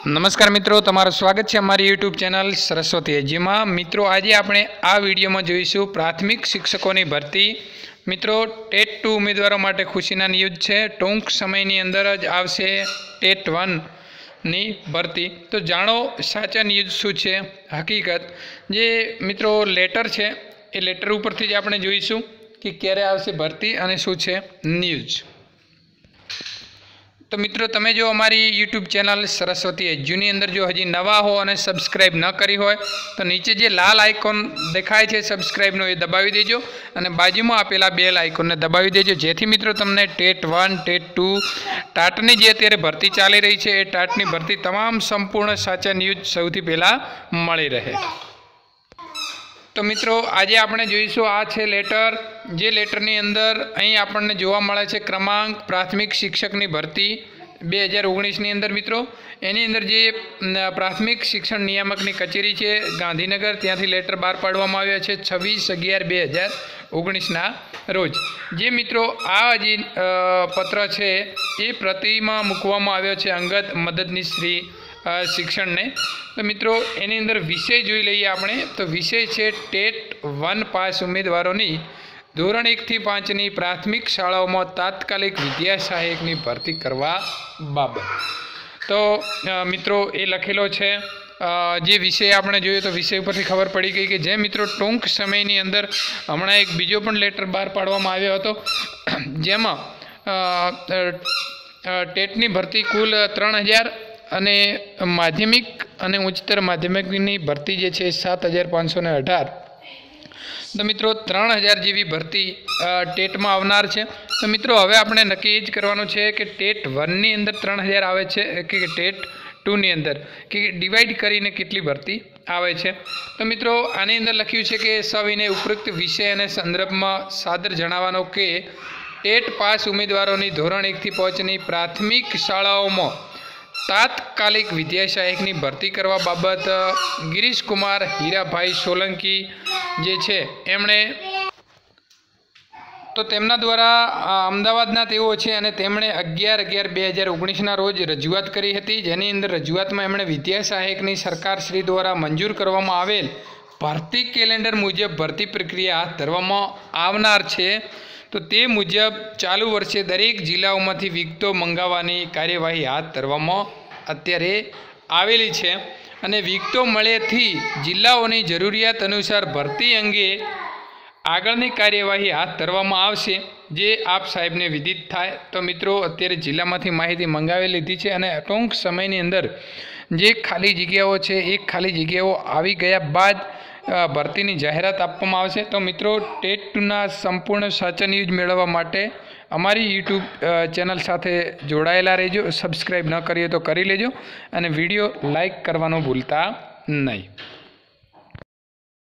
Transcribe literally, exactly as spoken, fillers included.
नमस्कार मित्रों, तमाરું स्वागत है अमारी यूट्यूब चैनल सरस्वती एजी में। मित्रों, आज आपणे आ विडियो में जोईशुं प्राथमिक शिक्षकों की भर्ती। मित्रों, टेट टू उम्मीदवारों माटे खुशीना न्यूज है। टूंक समयनी अंदर ज आवशे टेट वन नी भर्ती। तो जाणो साचा न्यूज शुं छे, हकीकत जे मित्रों लेटर है ए लेटर उपरथी ज आपणे जोईशुं कि क्यारे आवशे भर्ती अने शुं छे न्यूज। तो मित्रों, तमे जो अमारी यूट्यूब चैनल सरस्वती एज्युनी अंदर जो हजी नवा हो और सब्सक्राइब न करी हो तो नीचे जे लाल आइकॉन देखाय छे सब्सक्राइबनो ए दबावी देजो और बाजू में आपेला बेल आइकॉन ने दबावी देजो, जेथी मित्रों तमने टेट वन टेट टू टाटनी जे अत्यारे भर्ती चाली रही है ए टाटनी भर्ती तमाम संपूर्ण साचा न्यूज सौथी पहला मळी रहे। तो मित्रों, आज आपणे जोईशुं आ छे लेटर, जे लेटरनी अंदर अहीं आपणने जोवा मळे छे क्रमांक प्राथमिक शिक्षकनी भर्ती बे हज़ार ओगनीसनी अंदर। मित्रों, एनी अंदर जे प्राथमिक शिक्षण नियामकनी कचेरी है गांधीनगर त्यांथी लेटर बहार पाडवामां आव्या छे छवीस अगियार बे हज़ार ओगनीसना रोज। जे मित्रों आ हजी पत्र है ये प्रतिमा मूकवामां आव्यो छे अंगत मददनीश श्री शिक्षण ने। तो मित्रों एनी अंदर विषय जोई लईए आपणे। तो विषय है टेट वन पास उम्मीदवारोनी धोरण एक थी पांच नी प्राथमिक शालाओं में तात्कालिक विद्या सहायक की भर्ती करवा बाबत। तो मित्रों ए लखेलो है जे विषय आपणे जोयो तो विषय पर खबर पड़ी गई कि जे मित्रों टूंक समयनी अंदर हमणां एक बीजो पण लेटर बहार पाडवामां आव्यो हतो, जेमां टेटनी भर्ती कुल त्रण हज़ार अने माध्यमिक अने उच्चतर माध्यमिकनी भर्ती जे छे सात हज़ार पांच सौ ने अठार। तो मित्रों त्रण हज़ार जेवी भर्ती टेट में आवनार है। तो मित्रों हवे आपणे नक्की ए ज करवानुं छे कि टेट वन नी अंदर त्रण हज़ार आवे छे कि टेट टू नी अंदर कि डिवाइड करीने केटली भर्ती आवे छे। तो मित्रों आनी अंदर लख्युं छे कि सविनय उपरोक्त विषय अने संदर्भ में सादर जणाववानुं कि टेट पास उम्मीदवारोनी धोरण एक थी पांच नी प्राथमिक शालाओं में तात्कालिक विद्या सहायक की भर्ती करवा बाबत गिरीश कुमार हीराभाई सोलंकी जे छे एमणे तो तेमना द्वारा अमदावादना तेओ छे अने तेमणे अगियार अगियार बे हज़ार ओगनीसना रोज रजूआत करी हती, जेनी अंदर रजूआत में एमणे विद्या सहायकनी सरकार श्री द्वारा मंजूर करवामां आवेल भर्ती केलेंडर मुजब भर्ती प्रक्रिया हाथ धरवामां आवनार छे। तो ते मुजब चालू वर्षे दरेक जिल्लाओमांथी विगतो मंगाववानी कार्यवाही हाथ धरवामां अत्यारे आवेली छे अने विगतो मळ्याथी जिल्लाओनी जरूरियात अनुसार भर्ती अंगे आगळनी कार्यवाही हाथ धरवामां आवशे, जे आप साहेबने विदित थाय। तो मित्रों अत्यारे जिल्लामांथी माहिती मंगावी लीधी छे अने टूंक समयनी अंदर जे खाली जग्याओ छे ए खाली जग्याओ आवी गया बाद भर्ती की जाहेरात आपवामां आवशे। तो मित्रों टेट टू ना संपूर्ण साचा न्यूज मेळववा माटे अमारी यूट्यूब चैनल साथे जोड़ायेला रहेजो। सब्सक्राइब न करिए तो करी लेजो अने विडियो लाइक करवानुं भूलता नहीं।